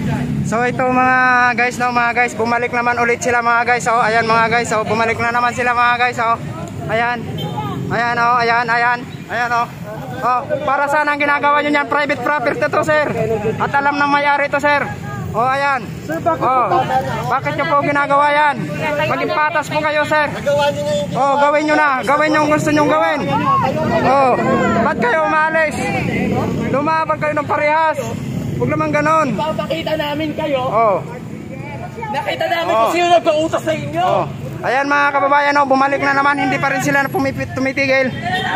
So ito mga guys, no, mga guys, bumalik naman ulit sila mga guys. Oh, ayan mga guys, oh, bumalik na naman sila mga guys, oh. Ayan. Ayan, oh, ayan. Ayan, oh. Oh, para saan ang ginagawa niyo niyan? Private property to, sir. At alam ng may-ari to, sir. Oh, ayan. Oh, bakit niyo po ginagawa yan? Maging patas po kayo, sir. Oh, gawin niyo na. Gawin yung gusto niyo gawin. Oh, ba't kayo umalis? Lumaban kayo ng parehas. Huwag naman ganon. Papakita namin kayo. Oh. Nakita namin kung sino nagpautos sa inyo. Oh. Ayan mga kababayan, oh, bumalik na naman. Hindi pa rin sila tumitigil.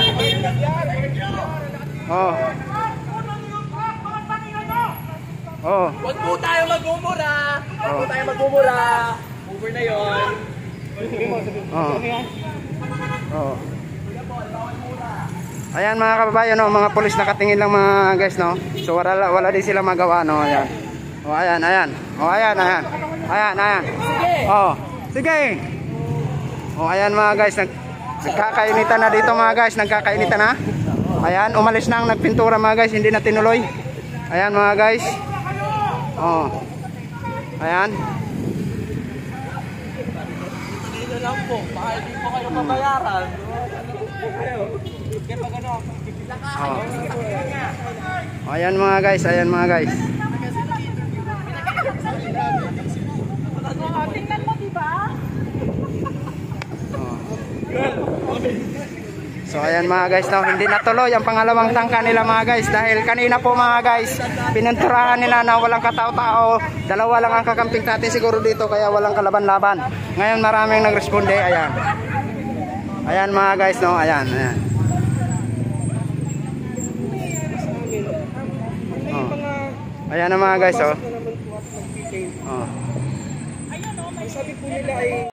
Oh. Oh. Huwag po tayo magmumura. Huwag po tayo magmumura. Over na yun. Oh. Oh. Ayan mga kababayan, no, mga pulis nakatingin lang mga guys, no. So wala din sila magawa, no. Ayan. Oh, ayan. Oh, ayan. Ayan. Oh. Sige. Oh, ayan mga guys, nagkakainitan na dito mga guys, nagkakainitan na. Ayan, umalis na ang nagpintura mga guys, hindi na tinuloy. Ayan mga guys. Oh. Ayan. Dito lang po. Baka hindi po kayo mabayaran. Oh. Ayan mga guys, Tingnan mo, diba? So ayan mga guys, no, hindi natuloy ang pangalawang tangka nila mga guys dahil kanina po mga guys pinunturahan nila na walang katao-tao, dalawa lang ang kakamping natin siguro dito kaya walang kalaban-laban. Ngayon maraming nagresponde. Ayan mga guys, no, ayan. Oh. Ayan na mga guys, oh. Oh.